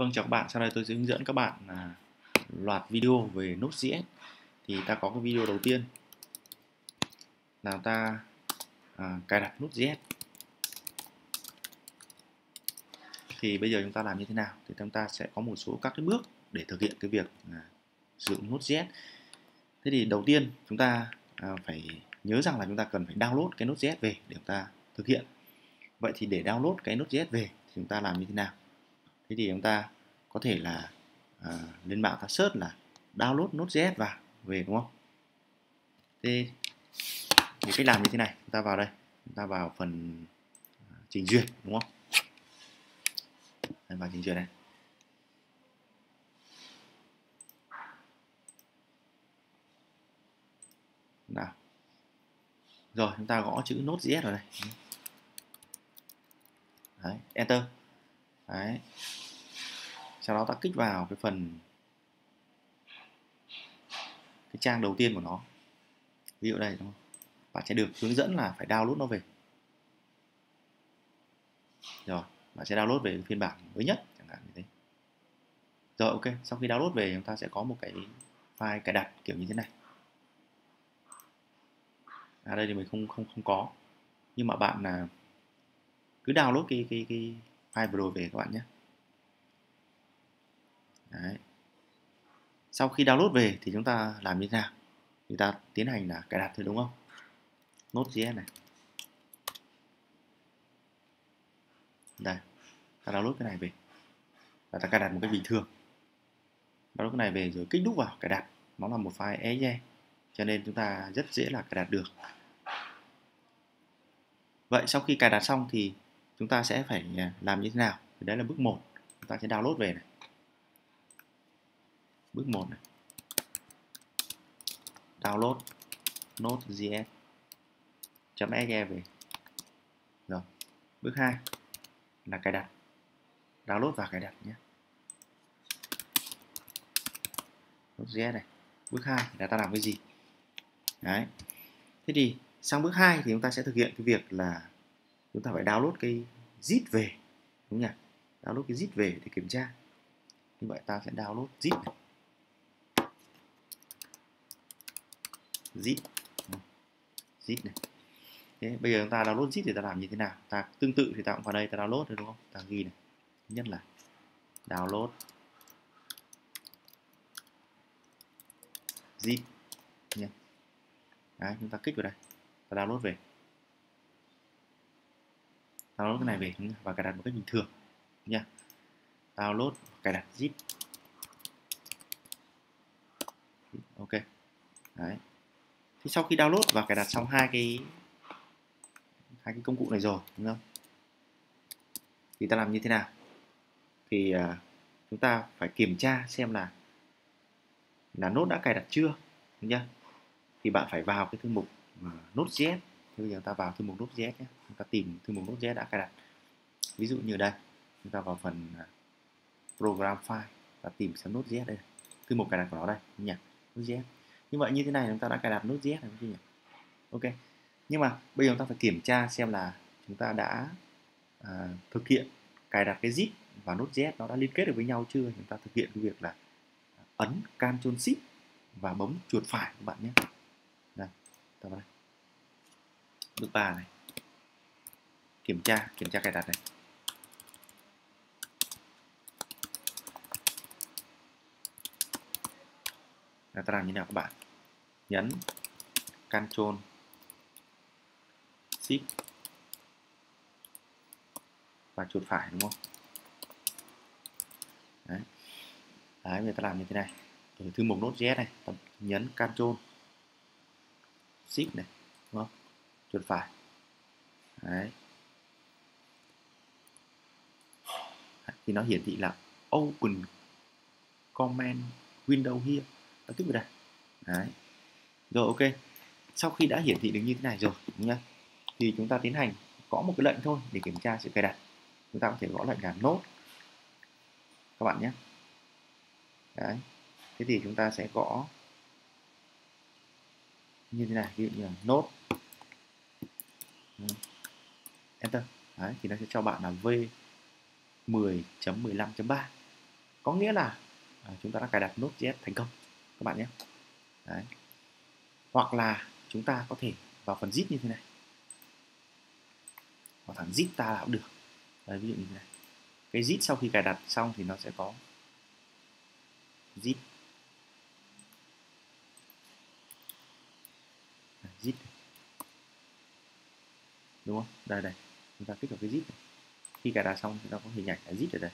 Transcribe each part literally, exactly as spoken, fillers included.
Vâng, chào các bạn. Sau đây tôi sẽ hướng dẫn các bạn là loạt video về Node.js. Thì ta có cái video đầu tiên là ta à, cài đặt Node.js. Thì bây giờ chúng ta làm như thế nào? Thì chúng ta sẽ có một số các cái bước để thực hiện cái việc à, sử dụng Node.js. Thế thì đầu tiên chúng ta à, phải nhớ rằng là chúng ta cần phải download cái Node.js về để chúng ta thực hiện. Vậy thì để download cái Node.js về thì chúng ta làm như thế nào? Thế thì chúng ta có thể là à, lên mạng ta search là download Node.js vào về, đúng không? Thế thì cách làm như thế này, chúng ta vào đây, chúng ta vào phần trình duyệt, đúng không? Đây, vào trình duyệt này. Nào. Rồi chúng ta gõ chữ Node.js vào đây. Đấy, enter. Đấy. Sau đó ta kích vào cái phần cái trang đầu tiên của nó. Ví dụ đây, đúng không? Bạn sẽ được hướng dẫn là phải download nó về. Rồi, bạn sẽ download về phiên bản mới nhất chẳng hạn như thế. Rồi, ok, sau khi download về chúng ta sẽ có một cái file cài đặt kiểu như thế này. À, đây thì mình không không không có. Nhưng mà bạn là cứ download cái cái cái file vừa rồi về các bạn nhé. Đấy. Sau khi download về thì chúng ta làm như thế nào? Chúng ta tiến hành là cài đặt thôi, đúng không? Node.js này. Đây, ta download cái này về và ta cài đặt một cái bình thường. Download cái này về rồi kích đúc vào cài đặt. Nó là một file e xe, cho nên chúng ta rất dễ là cài đặt được. Vậy sau khi cài đặt xong thì chúng ta sẽ phải làm như thế nào? Thì đấy là bước một. Chúng ta sẽ download về này. Bước một này. Download Node.js.exe về. Rồi. Bước hai là cài đặt. Download và cài đặt nhé. Node.js này. Bước hai là ta làm cái gì? Đấy. Thế thì sang bước hai thì chúng ta sẽ thực hiện cái việc là chúng ta phải download cái zip về, đúng nhỉ? Download cái zip về để kiểm tra. Như vậy ta sẽ download zip này. Zip. Zip này. Thế bây giờ chúng ta download zip thì ta làm như thế nào? Ta tương tự thì ta cũng vào đây ta download thôi, đúng không? Ta ghi này. Thứ nhất là download zip nhé. Đấy, chúng ta kích vào đây, ta download về. Download cái này về và cài đặt một cách bình thường nha. Download, cài đặt zip. Ok. Đấy. Thì sau khi download và cài đặt xong hai cái hai cái công cụ này rồi, đúng không? Thì ta làm như thế nào? Thì uh, chúng ta phải kiểm tra xem là là Node đã cài đặt chưa, đúng chưa? Thì bạn phải vào cái thư mục uh, Node.js. Bây giờ ta vào thư mục Node.js nhé. Chúng ta tìm thư mục Node.js đã cài đặt. Ví dụ như đây, chúng ta vào phần uh, program file và tìm xem Node.js đây. Thư mục cài đặt của nó đây, nhỉ? Node.js. Như vậy như thế này chúng ta đã cài đặt Node.js rồi, nhỉ? Ok. Nhưng mà bây giờ chúng ta phải kiểm tra xem là chúng ta đã uh, thực hiện cài đặt cái zip và Node.js nó đã liên kết được với nhau chưa. Chúng ta thực hiện cái việc là ấn Ctrl Shift và bấm chuột phải các bạn nhé. Đây, ta vào đây. Bước ba này. Kiểm tra, kiểm tra cài đặt này. Là ta làm như nào các bạn? Nhấn Ctrl Shift và chuột phải, đúng không? Đấy. Đấy, người ta làm như thế này. Ở thư mục Node.js này, ta nhấn Ctrl Shift này, đúng không? Chuột phải. Đấy. Thì nó hiển thị là Open Command Window here. Ta kích vào đây. Đấy. Rồi, ok. Sau khi đã hiển thị được như thế này rồi, đúng không? Thì chúng ta tiến hành gõ một cái lệnh thôi để kiểm tra sự cài đặt. Chúng ta có thể gõ lệnh là node các bạn nhé. Đấy. Thế thì chúng ta sẽ gõ như thế này, ví dụ như là node enter. Đấy, thì nó sẽ cho bạn là v mười chấm mười lăm chấm ba. có nghĩa là à, chúng ta đã cài đặt Node.js thành công các bạn nhé. Đấy. Hoặc là chúng ta có thể vào phần zip như thế này, vào thẳng zip ta là cũng được. Đấy, ví dụ như thế này, cái zip sau khi cài đặt xong thì nó sẽ có zip zip đúng không? Đây đây, chúng ta kích vào cái zip này. Khi cài đặt xong chúng ta có hình ảnh là zip ở đây.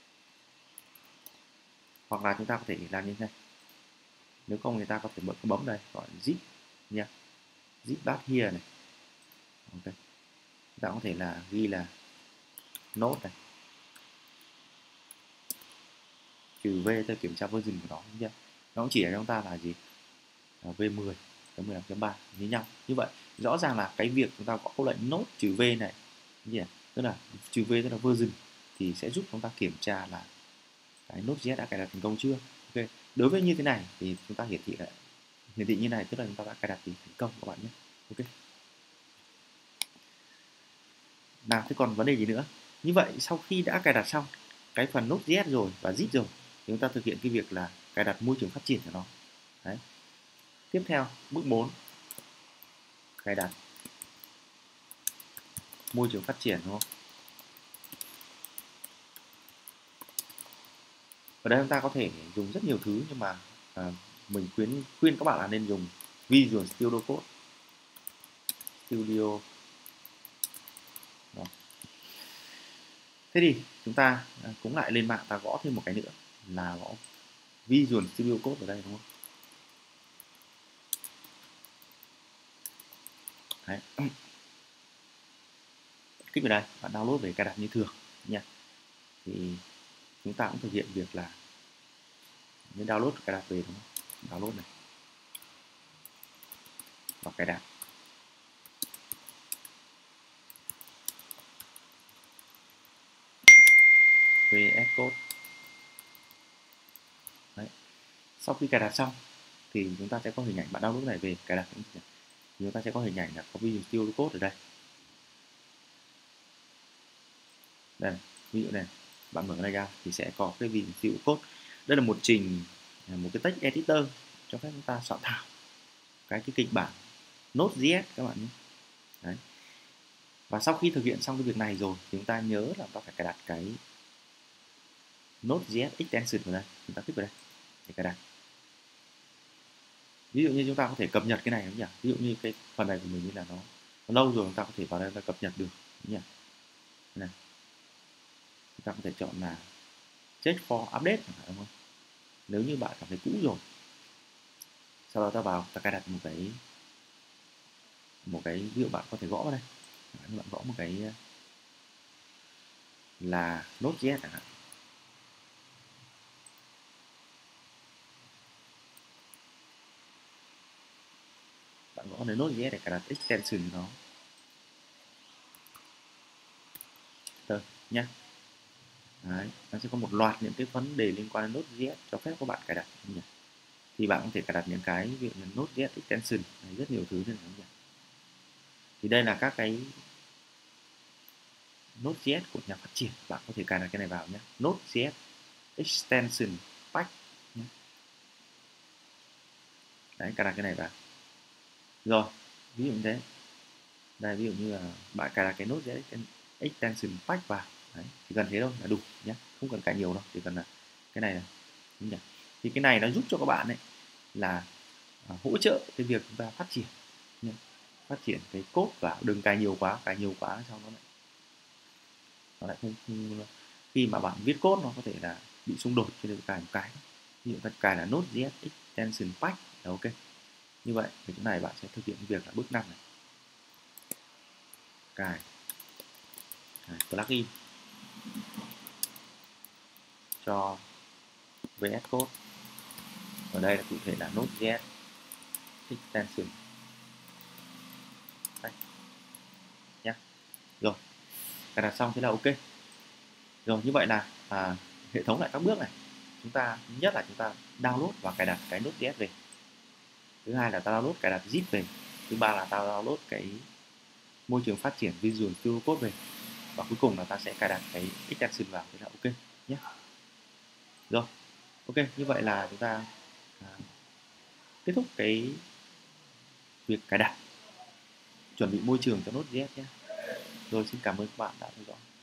Hoặc là chúng ta có thể làm như thế này, nếu không người ta có thể bấm bấm đây gọi zip nha, zip back here này. Ok, chúng ta có thể là ghi là node này trừ v để kiểm tra version của nó nhé. Nó cũng chỉ cho chúng ta là gì, là v mười chấm mười lăm chấm ba như nhau. Như vậy rõ ràng là cái việc chúng ta có câu lệnh node trừ v này như này, tức là trừ v tức là version, thì sẽ giúp chúng ta kiểm tra là cái Node.js đã cài đặt thành công chưa. Ok, đối với như thế này thì chúng ta hiển thị lại hiển thị như này, tức là chúng ta đã cài đặt thì thành công các bạn nhé. Ok, nào thế còn vấn đề gì nữa? Như vậy sau khi đã cài đặt xong cái phần Node.js rồi và zip rồi thì chúng ta thực hiện cái việc là cài đặt môi trường phát triển của nó. Đấy. Tiếp theo bước bốn, cài đặt môi trường phát triển, đúng không? Ở đây chúng ta có thể dùng rất nhiều thứ, nhưng mà à, mình khuyến khuyên các bạn là nên dùng Visual Studio Code. Studio. Đó. Thế thì chúng ta cũng lại lên mạng ta gõ thêm một cái nữa là gõ Visual Studio Code ở đây, đúng không? Đấy. Kích vào đây, bạn download về cài đặt như thường nha. Thì chúng ta cũng thực hiện việc là nên download cài đặt về, đúng không? Download này và cài đặt. vê ét Code. Đấy. Sau khi cài đặt xong thì chúng ta sẽ có hình ảnh, bạn download này về cài đặt thì chúng ta sẽ có hình ảnh là có Visual Studio Code ở đây. Đây, ví dụ này, bạn mở này ra thì sẽ có cái Visual Studio Code. Đây là một trình, một cái text editor cho phép chúng ta soạn thảo cái cái kịch bản Node.js các bạn nhé. Đấy. Và sau khi thực hiện xong cái việc này rồi thì chúng ta nhớ là ta phải cài đặt cái Node.js extension vào đây, chúng ta kích vào đây để cài đặt. Ví dụ như chúng ta có thể cập nhật cái này nhỉ, ví dụ như cái phần này của mình như là nó, nó lâu rồi, chúng ta có thể vào đây và cập nhật được nhỉ. Này, chúng ta có thể chọn là check for update, đúng không? Nếu như bạn cảm thấy cũ rồi, sau đó ta vào ta cài đặt một cái một cái ví dụ bạn có thể gõ vào đây, bạn gõ một cái là Node.js chẳng hạn. Bạn gõ đến Node.js để cài đặt extension nó rồi nhá. Đấy, nó sẽ có một loạt những cái vấn đề liên quan đến Node.js cho phép các bạn cài đặt nhỉ. Thì bạn có thể cài đặt những cái ví dụ như Node.js extension, rất nhiều thứ nên nhỉ. Thì đây là các cái Node.js của nhà phát triển, bạn có thể cài đặt cái này vào nhé. Node.js extension pack nhé. Đấy, cài đặt cái này vào rồi, ví dụ như thế. Đây, ví dụ như là bạn cài đặt cái Node.js extension pack vào. Đấy, chỉ cần thế thôi là đủ nhé, không cần cài nhiều đâu, chỉ cần là cái này này. Thì cái này nó giúp cho các bạn ấy là uh, hỗ trợ cái việc chúng ta phát triển nhé. Phát triển cái code vào, đừng cài nhiều quá, cài nhiều quá sau nó lại nó lại không, không khi mà bạn viết code nó có thể là bị xung đột, cho nên cài một cái. Ví dụ ta cài là Node.js extension pack là ok. Như vậy thì chỗ này bạn sẽ thực hiện việc là bước năm này, cài, cài plugin cho vê ét Code. Ở đây là cụ thể là Node.js extension nhé. Rồi, cài đặt xong thế là ok. Rồi, như vậy là à, hệ thống lại các bước này. Chúng ta thứ nhất là chúng ta download và cài đặt cái Node.js về. Thứ hai là ta download cài đặt zip về. Thứ ba là ta download cái môi trường phát triển Visual Studio Code về. Và cuối cùng là ta sẽ cài đặt cái extension vào, thế là ok nhé. Rồi, ok, như vậy là chúng ta à, kết thúc cái việc cài đặt chuẩn bị môi trường cho Node.js nhé. Rồi, xin cảm ơn các bạn đã theo dõi.